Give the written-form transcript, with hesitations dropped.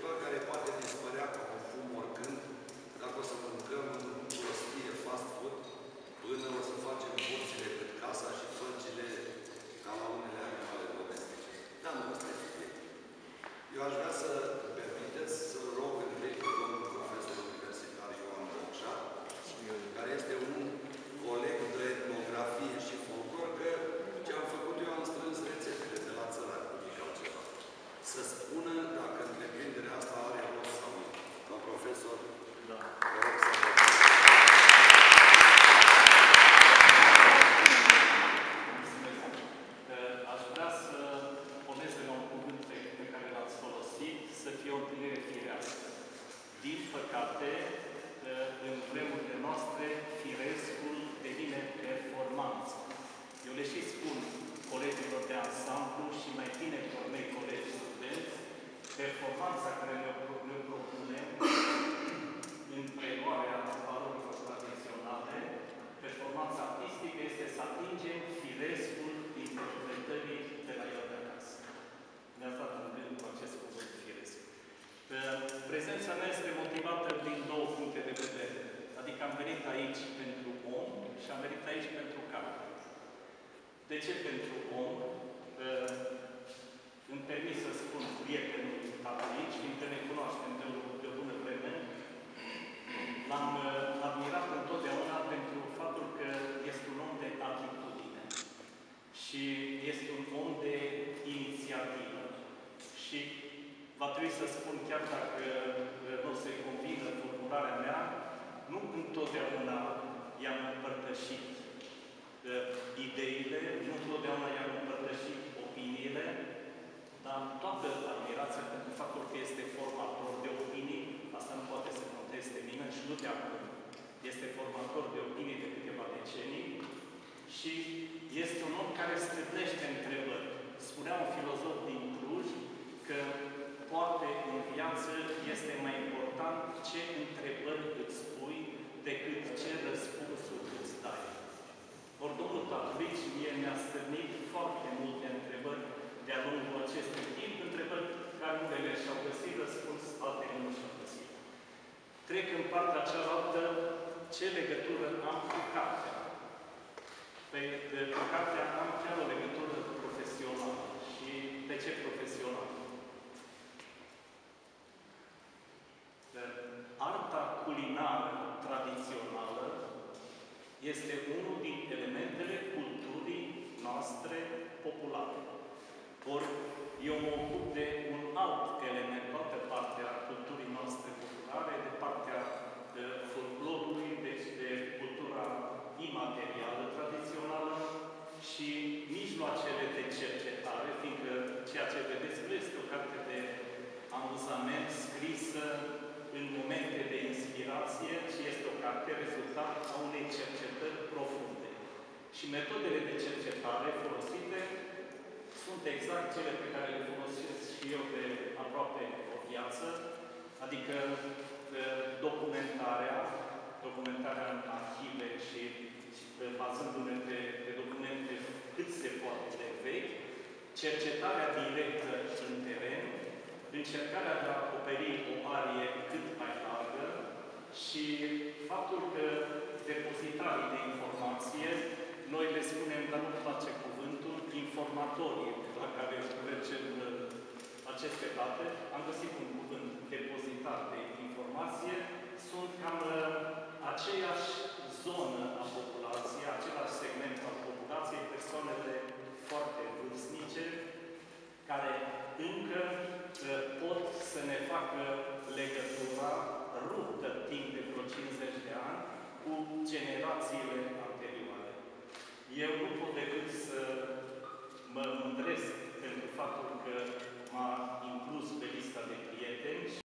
ceva care poate dispărea ca un fum oricând, dacă o să mâncăm prostie, fast food, până o să facem porțile cât casa și fălcile ca la unele animale domestice. Dar nu, ăsta e subiect. Eu aș vrea să îmi permiteți să rog întâi pe domnul profesor universitar Ioan Bocșa, care este un coleg de etnografie și folclor, că ce am făcut eu am strâns rețetele de la țărani, nimic altceva. Să spună dacă întreprinderea asta are rost sau nu. Domnul profesor, da. Vă rog să vă Aș vrea să puneți la un cuvânt pe care l-ați folosit, să fie o întâlnire firească. Din păcate, în vremurile noastre, firescul devine performanță. Eu le și spun colegilor de ansamblu și mai tinerilor mei colegi studenți, performanța care ne propunem în preluarea valorilor tradiționale, performanța artistică este să atingem firescul interpretării de la el de acasă. Ne-ați dat în gând cu acest cuvânt firesc. Prezența mea este motivată din două puncte de vedere. Adică am venit aici pentru om și am venit aici pentru carte. De ce pentru om? Îmi permis să spun prietenul aici, fiindcă ne cunoaștem de bună vreme. L-am admirat întotdeauna pentru faptul că este un om de atitudine și este un om de inițiativă. Și va trebui să spun, chiar dacă nu o să-i convină formularea mea, nu întotdeauna i-am împărtășit ideile, nu întotdeauna i-am împărtășit opiniile, dar am toată admirația pentru faptul că este formator de opinii, asta nu poate să conteste nimeni și nu de acum. Este formator de opinii de câteva decenii și este un om care stârnește întrebări. Spunea un filozof din Cluj că poate în viață este mai important ce întrebări îți pui decât ce răspunsuri îți dai. Ori domnul Tatulici mie mi-a stârnit foarte multe întrebări de-a lungul acestui timp, întrebări care unele și-au găsit răspuns, altele nu și-au găsit. Trec în partea cealaltă, ce legătură am cu cartea? Cu cartea am chiar o legătură profesională. Și de ce profesională? Arta culinară tradițională este unul din elementele culturii noastre populare. Ori eu mă ocup de un alt element, toată partea culturii noastre populare, de partea folclorului, deci de cultura imaterială tradițională și mijloacele de cercetare, fiindcă ceea ce vedeți nu este o carte de amuzament scrisă în momente de inspirație, ci este o carte rezultat a unei cercetări profunde. Și metodele de cercetare folosite sunt exact cele pe care le folosesc și eu de aproape o viață, adică documentarea în arhive și bazându-ne pe documente cât se poate de vechi, cercetarea directă în teren, încercarea de a acoperi o arie cât mai largă și faptul că depozitarii de informație, noi le spunem, dar nu place cuvântul, informatorii la care mergem aceste date, am găsit un cuvânt, depozitar de informație, sunt cam aceeași zonă a populației, același segment al populației, persoanele foarte vârstnice, care încă pot să ne facă legătura ruptă timp de vreo 50 de ani cu generațiile